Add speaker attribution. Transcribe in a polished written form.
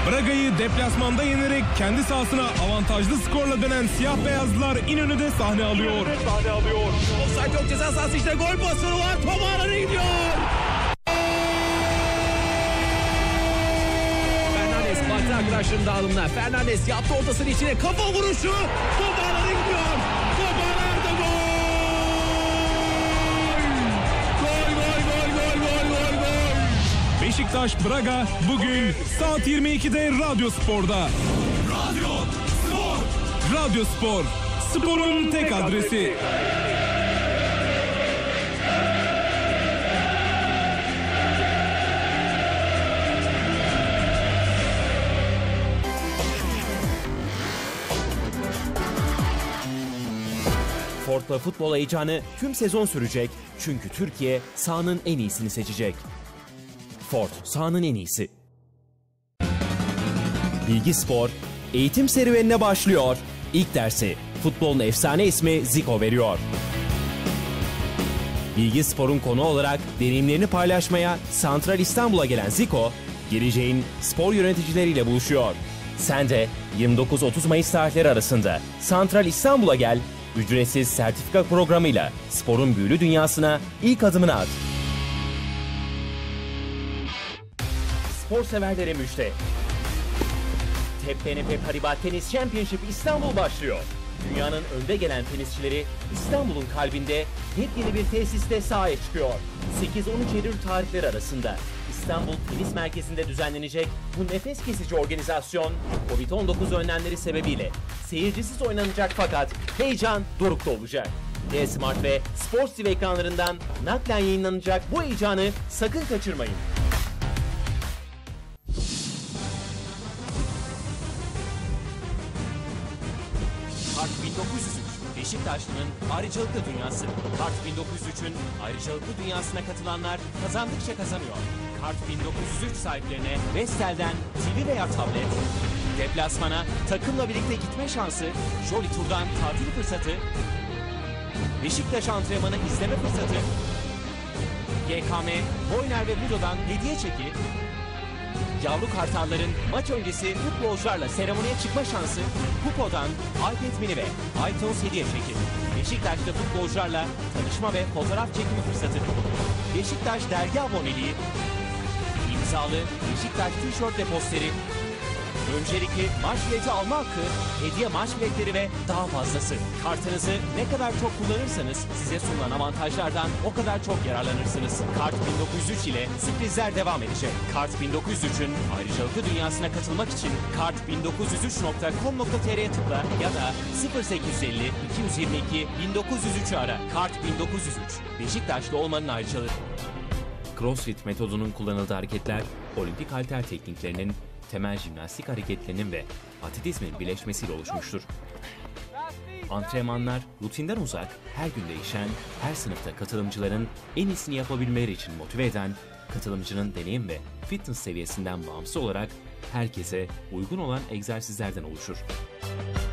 Speaker 1: Braga'yı deplasmanda yenerek kendi sahasına avantajlı skorla dönen siyah beyazlılar İnönü'de sahne alıyor.
Speaker 2: Offside yok, ceza sahası içinde gol pozisyonu var. Top ağlara gidiyor. Fernandes baktı arkadaşların dağılımına. Fernandes yaptı ortasının içine. Kafa vuruşu. Top ağlara gidiyor. Top ağlarda gol. Gol.
Speaker 1: Beşiktaş Braga bugün saat 22'de Radyo Spor'da. Radyo Spor. Sporun tek adresi.
Speaker 3: Ford'la futbol heyecanı tüm sezon sürecek çünkü Türkiye sahanın en iyisini seçecek. Ford, sahanın en iyisi. Bilgi Spor, eğitim serüvenine başlıyor. İlk dersi futbolun efsane ismi Zico veriyor. Bilgi Spor'un konu olarak deneyimlerini paylaşmaya Santral İstanbul'a gelen Zico, geleceğin spor yöneticileriyle buluşuyor. Sen de 29-30 Mayıs tarihleri arasında Santral İstanbul'a gel, ücretsiz sertifika programıyla sporun büyülü dünyasına ilk adımını at. Spor severlere müjde. TPNP Paribas Tenis Championship İstanbul başlıyor. Dünyanın önde gelen tenisçileri İstanbul'un kalbinde yepyeni bir tesiste sahaya çıkıyor. 8-13 Eylül tarihleri arasında İstanbul Tenis Merkezi'nde düzenlenecek bu nefes kesici organizasyon Covid-19 önlemleri sebebiyle seyircisiz oynanacak fakat heyecan dorukta olacak. D-Smart ve Sports TV ekranlarından naklen yayınlanacak bu heyecanı sakın kaçırmayın. Kart 1903, Beşiktaşlı'nın ayrıcalıklı dünyası. Kart 1903'ün ayrıcalıklı dünyasına katılanlar kazandıkça kazanıyor. Kart 1903 sahiplerine Vestel'den TV veya tablet, deplasmana takımla birlikte gitme şansı, Jolly Tour'dan tatil fırsatı, Beşiktaş antrenmanı izleme fırsatı, GKM, Boyner ve Budo'dan hediye çeki, yavru kartalların maç öncesi futbolcularla seremoniye çıkma şansı, Kupo'dan iPad mini ve iTunes hediye çeki, Beşiktaş'ta futbolcularla tanışma ve fotoğraf çekimi fırsatı, Beşiktaş dergi aboneliği, imzalı Beşiktaş tişört ve posteri, öncelikli maç bileti alma hakkı, hediye maç biletleri ve daha fazlası. Kartınızı ne kadar çok kullanırsanız size sunulan avantajlardan o kadar çok yararlanırsınız. Kart 1903 ile sürprizler devam edecek. Kart 1903'ün ayrıcalıklı dünyasına katılmak için kart1903.com.tr'ye tıkla ya da 0850 222 1903'ü ara. Kart 1903. Beşiktaşlı olmanın ayrıcalığı. CrossFit metodunun kullanıldığı hareketler, olimpik halter tekniklerinin, temel jimnastik hareketlerinin ve atletizmin birleşmesiyle oluşmuştur. Antrenmanlar rutinden uzak, her gün değişen, her sınıfta katılımcıların en iyisini yapabilmeleri için motive eden, katılımcının deneyim ve fitness seviyesinden bağımsız olarak herkese uygun olan egzersizlerden oluşur.